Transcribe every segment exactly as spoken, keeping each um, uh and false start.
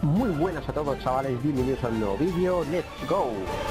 Muy buenas a todos, chavales, bienvenidos a un nuevo vídeo. ¡Let's go!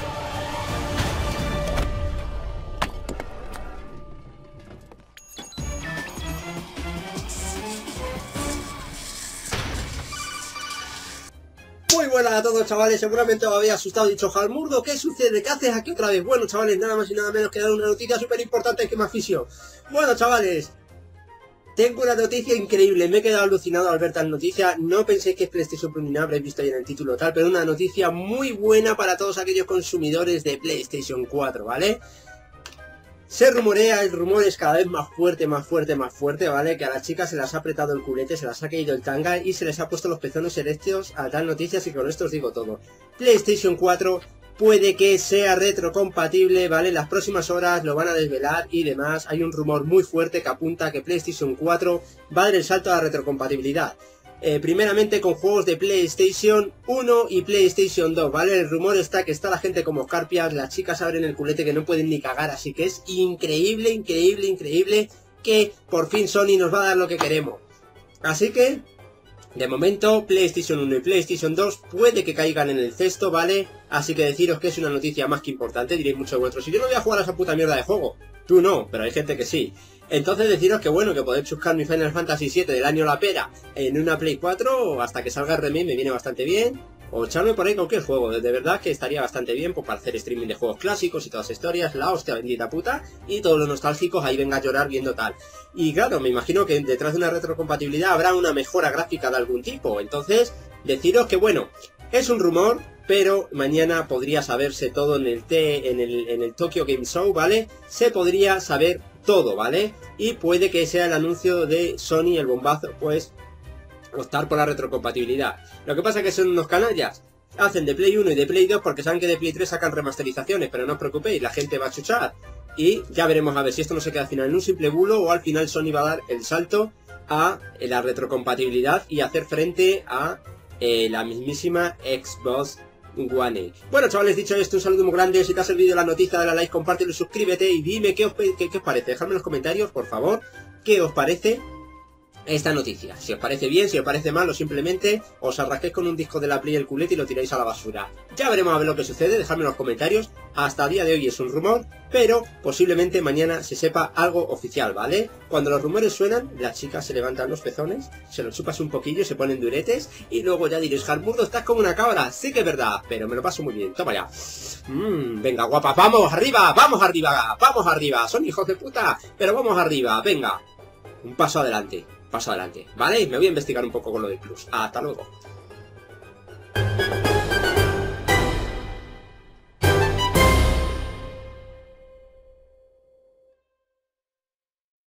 Muy buenas a todos, chavales. Seguramente os había asustado, dicho Jalmurdo, ¿qué sucede? ¿Qué haces aquí otra vez? Bueno, chavales, nada más y nada menos que dar una noticia súper importante que me aficio. Bueno, chavales, tengo una noticia increíble. Me he quedado alucinado al ver tal noticia. No penséis que es PlayStation Plus ni nada, habréis visto ahí en el título tal, pero una noticia muy buena para todos aquellos consumidores de PlayStation cuatro, ¿vale? Se rumorea, el rumor es cada vez más fuerte, más fuerte, más fuerte, ¿vale? Que a las chicas se las ha apretado el culete, se las ha caído el tanga y se les ha puesto los pezones erectos a tal noticia, así que con esto os digo todo. PlayStation cuatro puede que sea retrocompatible, ¿vale? Las próximas horas lo van a desvelar y demás. Hay un rumor muy fuerte que apunta a que PlayStation cuatro va a dar el salto a la retrocompatibilidad. Eh, primeramente con juegos de PlayStation uno y PlayStation dos, ¿vale? El rumor está que está la gente como escarpias, las chicas abren el culete que no pueden ni cagar, así que es increíble, increíble, increíble que por fin Sony nos va a dar lo que queremos. Así que, de momento, PlayStation uno y PlayStation dos puede que caigan en el cesto, ¿vale? Así que deciros que es una noticia más que importante, diréis muchos de vuestros, si yo no voy a jugar a esa puta mierda de juego, tú no, pero hay gente que sí. Entonces deciros que bueno, que podéis chuscar mi Final Fantasy siete del año la pera en una Play cuatro hasta que salga el remake, me viene bastante bien. O echarme por ahí cualquier juego, de verdad que estaría bastante bien pues, para hacer streaming de juegos clásicos y todas las historias, la hostia bendita puta, y todos los nostálgicos ahí venga a llorar viendo tal. Y claro, me imagino que detrás de una retrocompatibilidad habrá una mejora gráfica de algún tipo, entonces deciros que bueno, es un rumor, pero mañana podría saberse todo en el T, en el, en el Tokyo Game Show, ¿vale? Se podría saber todo, ¿vale? Y puede que sea el anuncio de Sony, el bombazo, pues optar por la retrocompatibilidad. Lo que pasa es que son unos canallas. Hacen de Play uno y de Play dos porque saben que de Play tres sacan remasterizaciones, pero no os preocupéis, la gente va a chuchar. Y ya veremos a ver si esto no se queda al final en un simple bulo o al final Sony va a dar el salto a la retrocompatibilidad y hacer frente a eh, la mismísima Xbox One. Bueno, chavales, dicho esto, un saludo muy grande. Si te ha servido la noticia, dale a like, compártelo y suscríbete. Y dime qué os, qué, qué os parece. Dejadme en los comentarios, por favor, qué os parece esta noticia. Si os parece bien, si os parece mal, o simplemente os arrasquéis con un disco de la Play el culete y lo tiráis a la basura. Ya veremos a ver lo que sucede, dejadme en los comentarios. Hasta el día de hoy es un rumor, pero posiblemente mañana se sepa algo oficial, ¿vale? Cuando los rumores suenan, las chicas se levantan los pezones, se los chupas un poquillo, se ponen duretes, y luego ya diréis, Jalmurdo, estás como una cabra. Sí que es verdad, pero me lo paso muy bien. Toma ya. Mmm, venga, guapa, vamos arriba, vamos arriba, vamos arriba. Son hijos de puta, pero vamos arriba, venga. Un paso adelante. Paso adelante, ¿vale? Me voy a investigar un poco con lo del Plus. Hasta luego.